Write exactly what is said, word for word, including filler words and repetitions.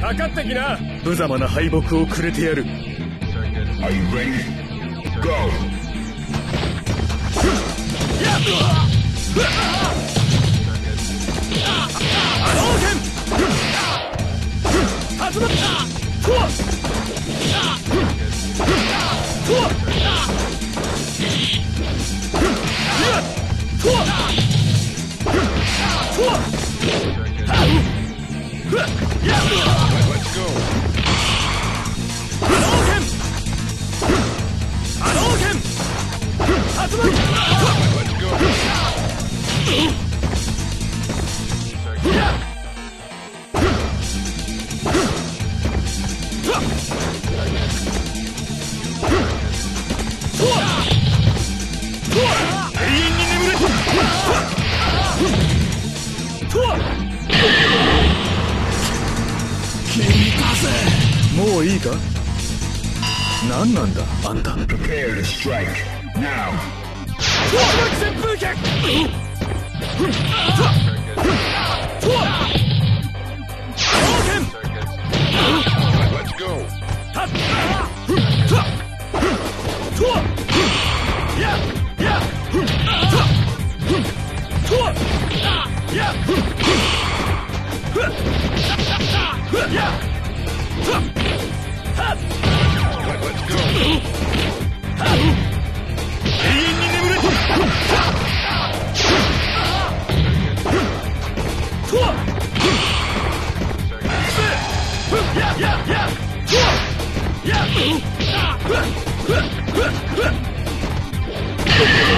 かかってきな。無様な敗北をくれてやる。 Are you ready? Go! Let's go! もういいか？何なんだあんた。 Prepare to strike now. 旋風脚。 Let's go. Let's go. 永遠に眠れ。や